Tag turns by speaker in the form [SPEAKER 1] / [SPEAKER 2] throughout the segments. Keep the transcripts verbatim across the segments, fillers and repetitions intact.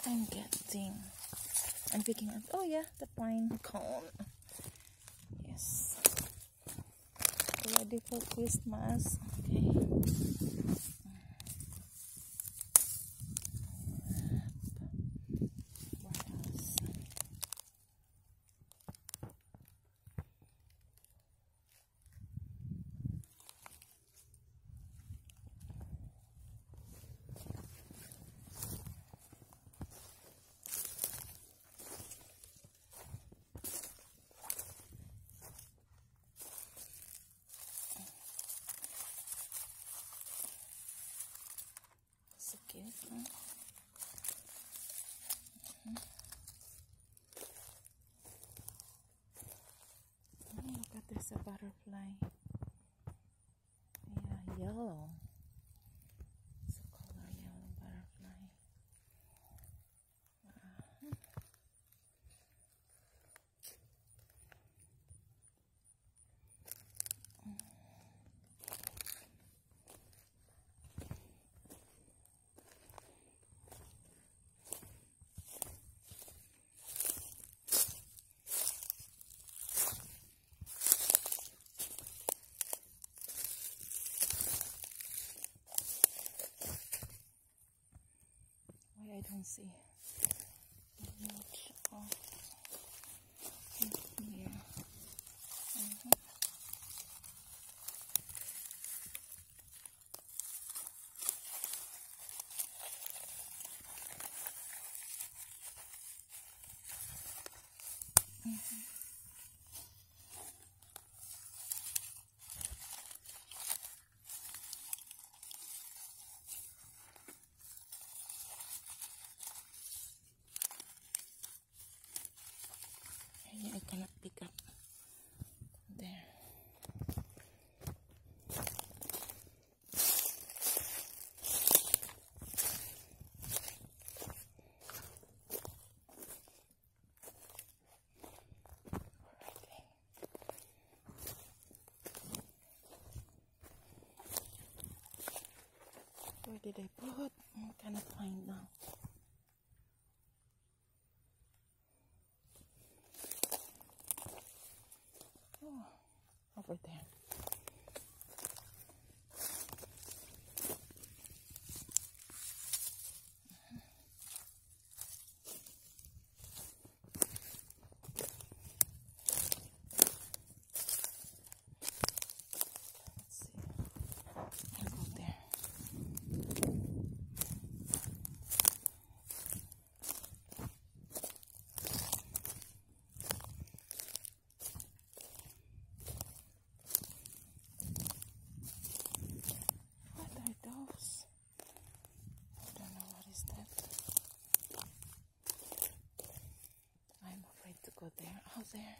[SPEAKER 1] I'm getting, I'm picking up, oh yeah, the pine cone. Yes. Ready for Christmas. Okay. So cute, huh? Mm-hmm. Oh, look at this, a butterfly. Yeah, yellow. It's a color yellow butterfly. Uh-huh. Why I don't see much of it here. Uh-huh. Mm-hmm. I cannot pick up there. Where did I put? I cannot find now. Oh, over there. Go there, out there.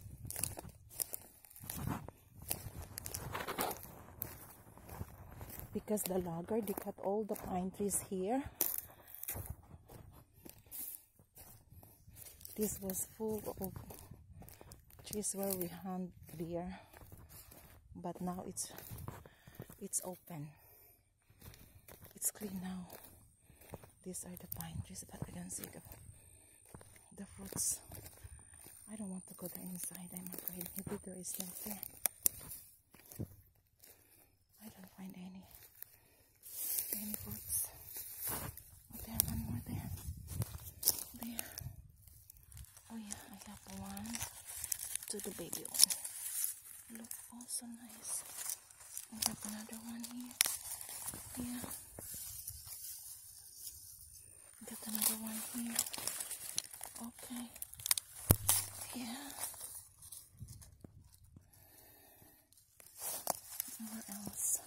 [SPEAKER 1] Because the logger, they cut all the pine trees here. This was full of trees where we hunt deer, but now it's it's open. It's clean now. These are the pine trees, but I don't see the the fruits. I don't want to go there inside. I'm afraid maybe there is not there. I don't find any any fruits. Oh, there, one more there. There. Oh yeah, I have one to the baby one. Look, oh so nice. I have another one here. Yeah. Got another one here. Okay. Yeah. Where else?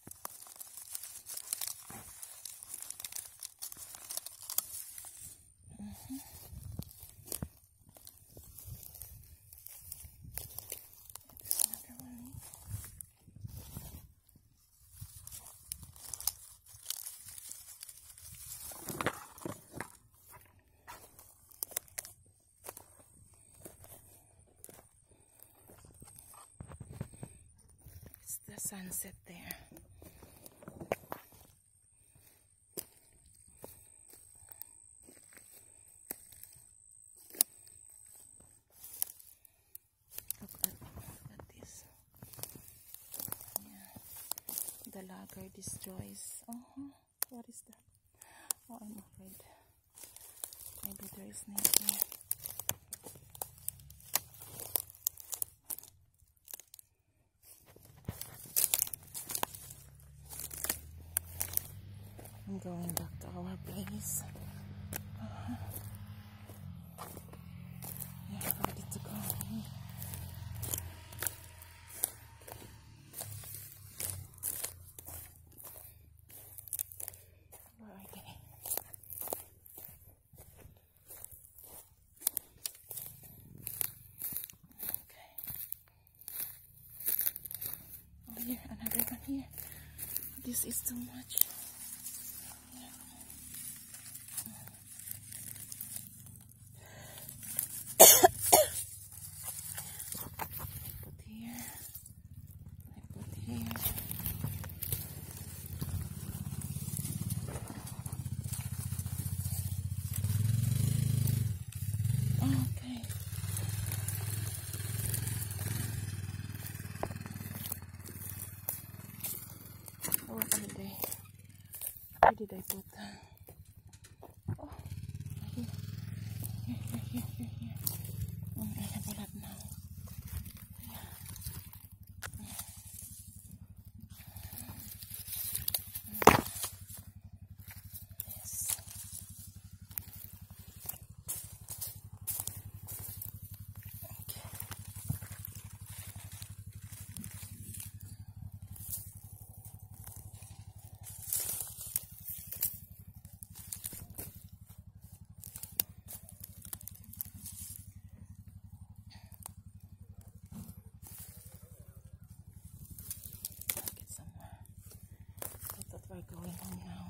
[SPEAKER 1] Mm-hmm. There's another one. It's the sunset there. the lagger destroys. Uh-huh. What is that? Oh, I'm afraid. Maybe there is snake here. I'm going back to our place. Uh-huh. Yeah, ready to go. Where are they? Okay. Oh, here, another one here. This is too much. Where did I put that? Oh, here, here, here, here, here, here. Oh, I have a lot now. Yeah. Yes. Okay. We're going home now.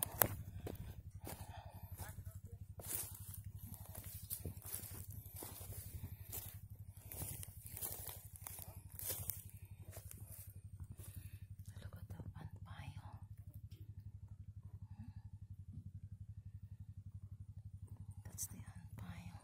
[SPEAKER 1] Look at the ant pile. That's the ant pile.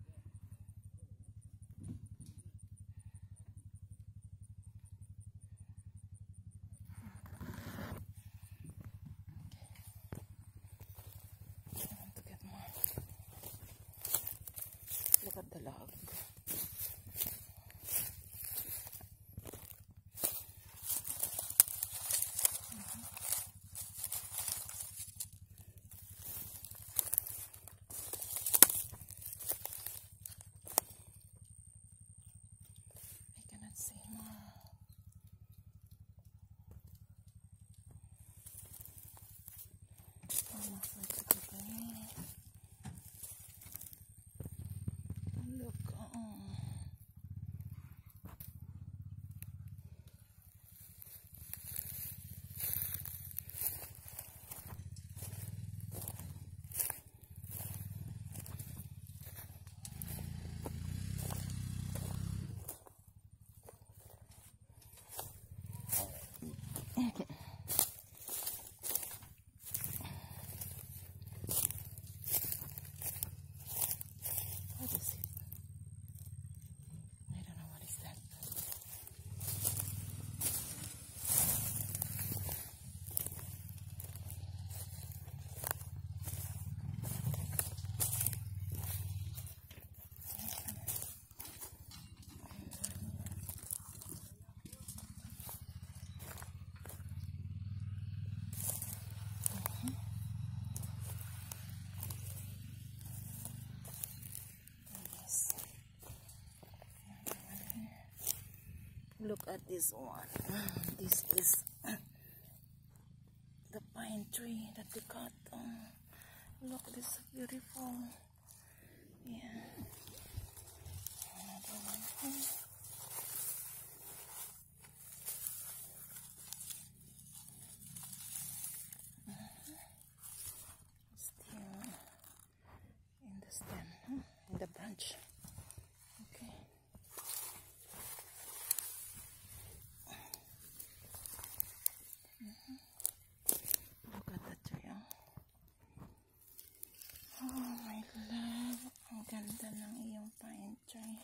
[SPEAKER 1] Look at the log. I cannot see more. I'm afraid to go there. Look. Oh. What is it? I don't know what is that. Look at this one. This is the pine tree that we cut. Oh, look, this is beautiful. Yeah. Another one here. Still in the stem, huh? In the branch. Okay. Look at the tree. Oh my love, ang ganda ng iyong pine tree.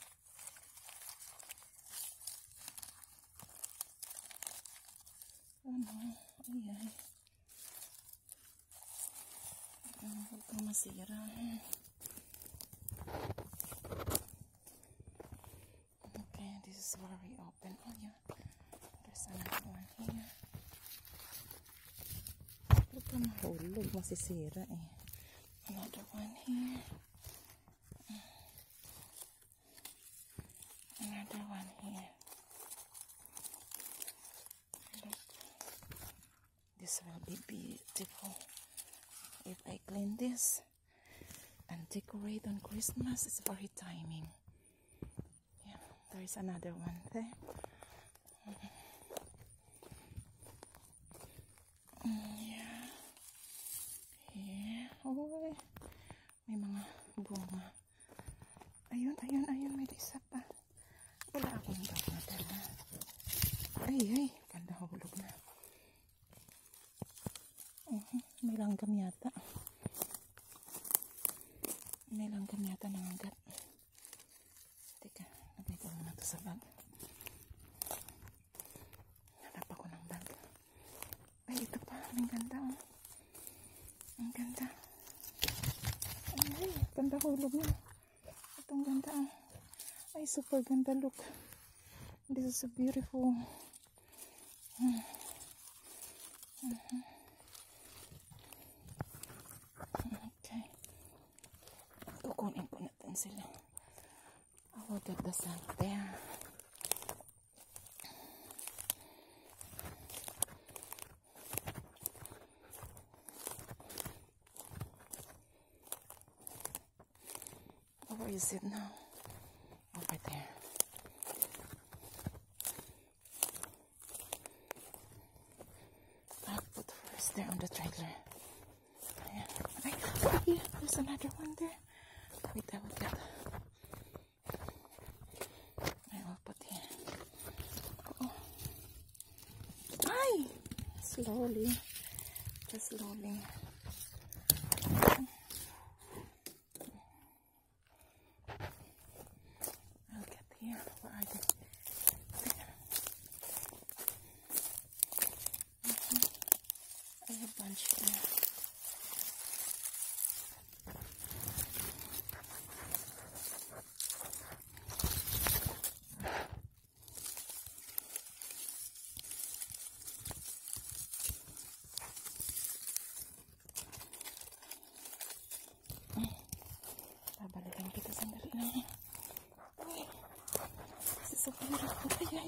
[SPEAKER 1] Oh, no. Ay, ay. Uh, huwag kang masira. Okay, this is very open. Oh, yeah. There's another one here. Huwag kang mahulog. Masisira eh. Another one here. Another one here. Look. This will be beautiful if I clean this and decorate on Christmas. It's very timing. Yeah, there is another one there. Mm, yeah. Yeah. Oh, may mga bunga. Ayun, ayun, ayun. May isa pa. Wala akong bag na dala. Ay, ay. Ganda, hulog na. Uh-huh. May langgam yata. May langgam yata nangagat. Teka, lagay ko muna ito sa bag. Hanap ako ng bag. Ay, ito pa. Ang ganda, oh. Ang ganda. Ay, ganda, hulog na. Itong ganda, oh. Ay, super ganda. Look. This is so beautiful. Hmm. Uh-huh. Okay. Kukunin ko natin sila. I will get the sun there. Where is it now? Over there. I'll put first there on the trailer. Ayan. Ay, yeah, there's another one there. Wait, I will get. I will put here. Oh. Ay! Slowly. Just slowly. I'll get here. Where are they? There. Mm-hmm. I have a bunch there. Babalikan kita sandali lang. Uy, this is so beautiful. Ay, ay.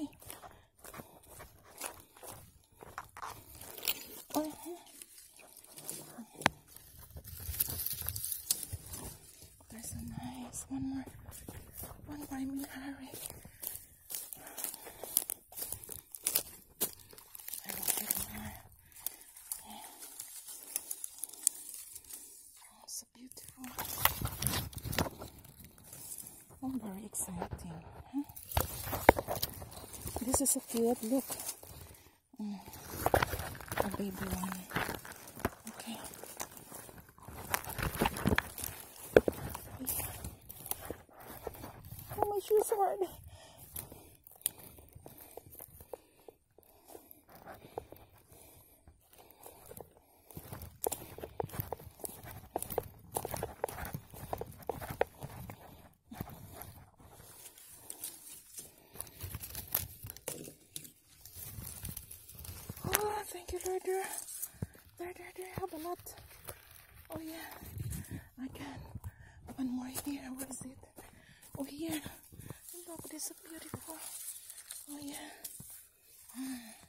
[SPEAKER 1] Uy, huh? There's a nice one more. One more, I'm in a hurry. I will get more. Yeah. Oh, so beautiful. Oh, very exciting. Huh? This is so cute. Look. Mm. A baby one. Okay. Oh, my shoes are hard. Oh, thank you, Lord. There, there, there, there. I have a lot. Oh, yeah. I can. One more here. Where is it? Oh, here. Look, this is so beautiful. Oh, yeah.